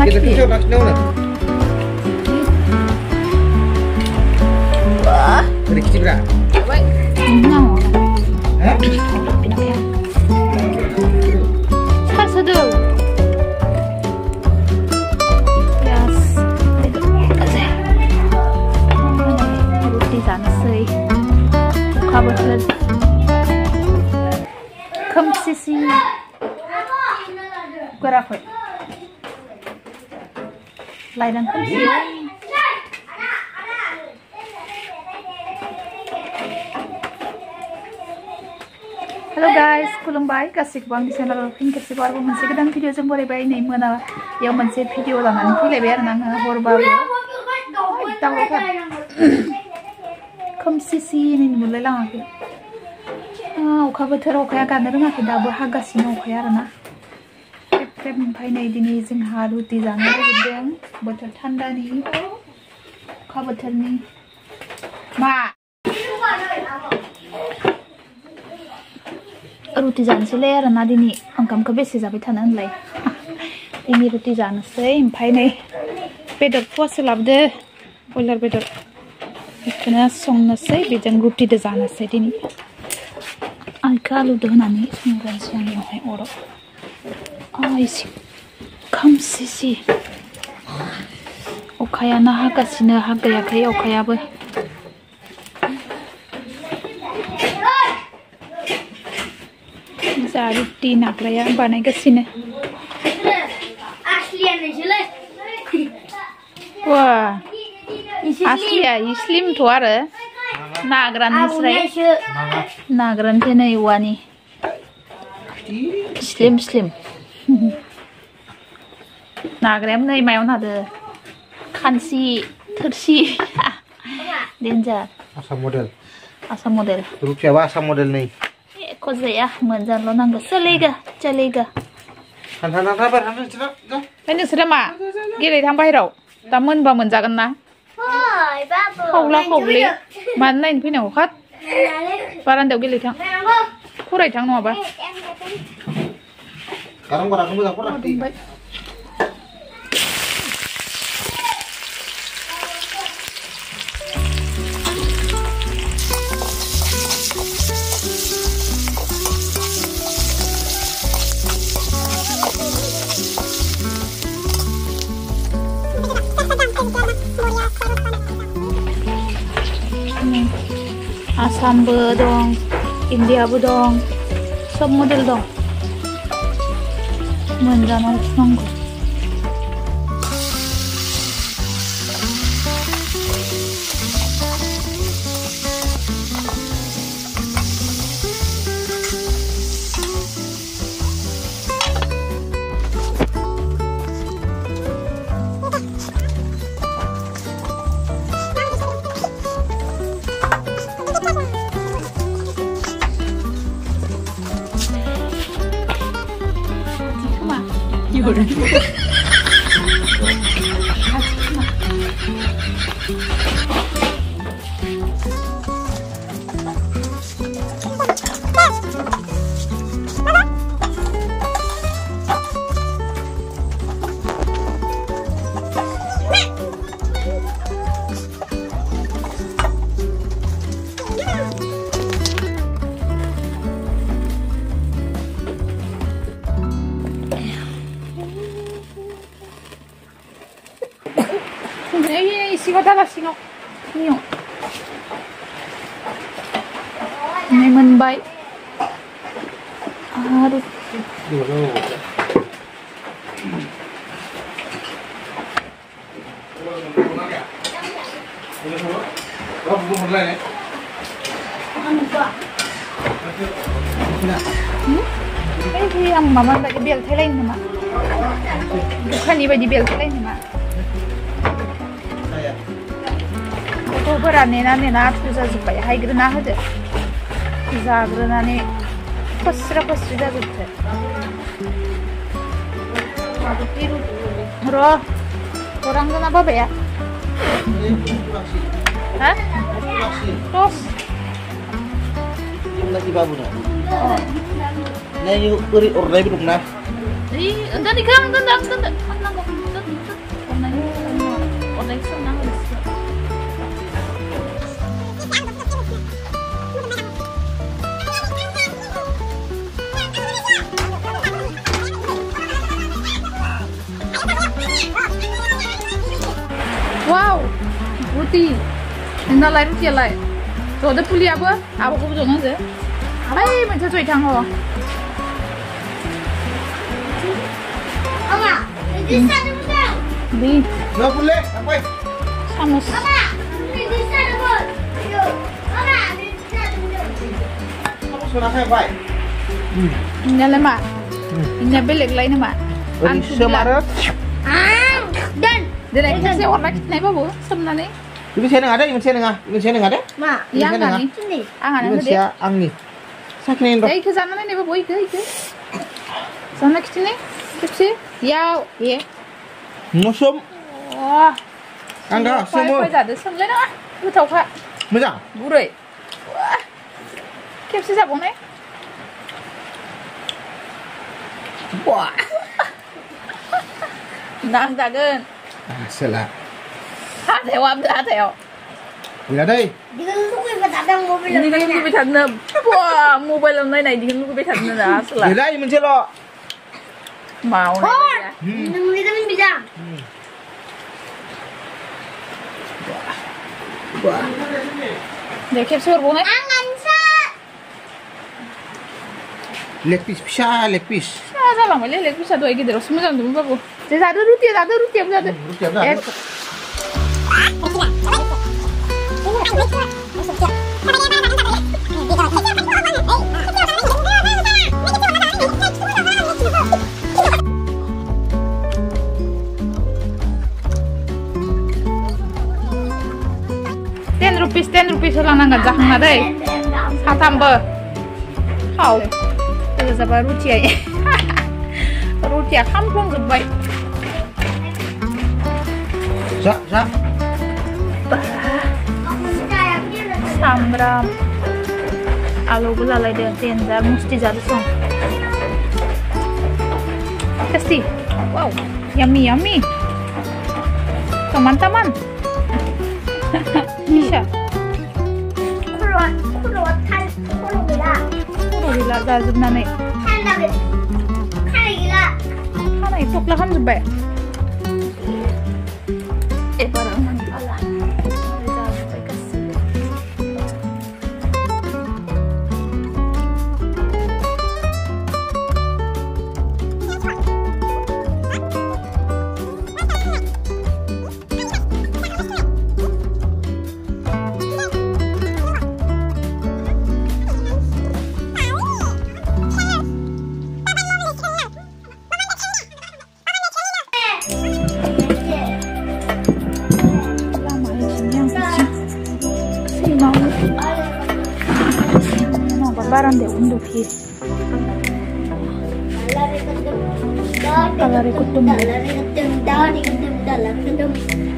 Kita tuh nak nauna. Wah. Dari kecil berapa? Baik. Nang. Hah? Pindah ya. Satu. Yes. Aja. Roti sana sih. Cover her. Come sisi. Gerak. Lain come sih. Halo guys, खुलुमबाय गासिबो आंनि चेनेलाव फिन खेबसेबाव आरोबाव मोनसे गोदान भिडिअजों बरायबाय नै मोनायाव मोनसे भिडिअ लानानै फैलायबाय आरो आङो हरबाबो दावरावथार खोमसिसिनि नुलाय लाङाखै अखा बोथोराव अखाया गानो रोङाखै दाबो हागासिनो अखाया आरोना ख्रेब ख्रेब ओमफ्राय नै दिनै जोंहा रुटि जानो नागिरदों बोथोर थान्दानि अखा बोथोरनि मा रुटि जानोसैलाय आरोना दिनै ओंखामखौ बेसे जाबाय थानो होनलाय दिनै रुटि जानोसै ओमफ्राय नै बेदर फवासे लाबोदो बयलार बेदर बेखौनो संनोसै बेजों रुटिजों जानोसै दिनै आलुखौ आलुजों होनानै संग्रोनोसै आं बेवहाय अराव एसे खोमसिसि अखायानो हागासिनो हागायाखै अखायाबो रुटि नाग्राया बानायगासिनो wah asli ya slim tuh ada nagran Israel nagran kena iwani slim nagran nih mayon ada kansi tersi danger asam model Rupiah apa asam model nih kok ya menjan lo nangga celega Hantar cerita ini sudah mak gila tambah hero tamun ba menjagan na khawla mana ini punya ukat paran dau gila tang kurai tang no apa sekarang barang kamu dapur nanti asam bedong, India bedong, सब model dong. Menjana nanggu. Sigo dapat sino, niyo. May manbay. Aduh. Ini yang mama bagi bel thelain nama. Bukan ini bagi bel thelain nama. Nena tuza supaya hai grana aja, tuza grana ne pasra dah gitu. Aku tiru, roh, orang tu apa ya? Hah? Terus? Lagi babu na. Oh. Nah, yuk uri ordai belum na. Entah ni kan, entah. Roti. Nina lai Roti lai. So ada puli apa? Apa kau jangan je? Hai, macam cuy tang ho. Angna, ini satu bukan. Di. Nggak boleh, apa? Samus. Angna, ini satu bukan. Yo, Angna, ini satu bukan. Kamu sudah saya baik. Ini lemah. Ini belik lain lemah. Ini semarat. Dan. Dia nak saya warna kita apa bu? Sebenarnya. Ini saya ada, ini saya ada. Ma, Yang mana ni? sini. Angan Ini ada dia. saya angni. Sakit ini. Hey, ke sana ni apa boy ke? Sana ke sini? Kecil. Ya, ye. Musuh. Wah. Angga, semua. Kau ada semua nak? Kau tahu tak? Macam? Burai. Wah. Kepsi siapa ni? Wah. Nang tak kan? Salah. Hát theo âm hát theo. Bila đây. Di lúc cái vật đang mua bây giờ. Ini kan lebih thật nữa. Wah, mobile online này thì lebih thật nữa dah. Salah. Bila ini mencelo. Mau ni. Thôi, đừng đi mình bây giờ. Wah. Dia kepsi berbunga. Angan sa. Leg piece, pisah leg piece. Salah malah lagi bisa dua lagi terus. Macam tu apa? Saya ada roti, apa ada? Rupiah dah. ₹10 lang nang jahwngha deh. Satambo. Hau. Itu siapa Roti ya? Roti ya kampung sebaik. Sa. Sambram. Alu gula lagi dia tenda mesti jadi song. Tasty. Wow, yummy. Teman-teman. Bisa. Kurang dah zubna ni. Mana itu lahan sebaik. Parang Allah. Barang deh untuk his. Kalau ikut tumbuh.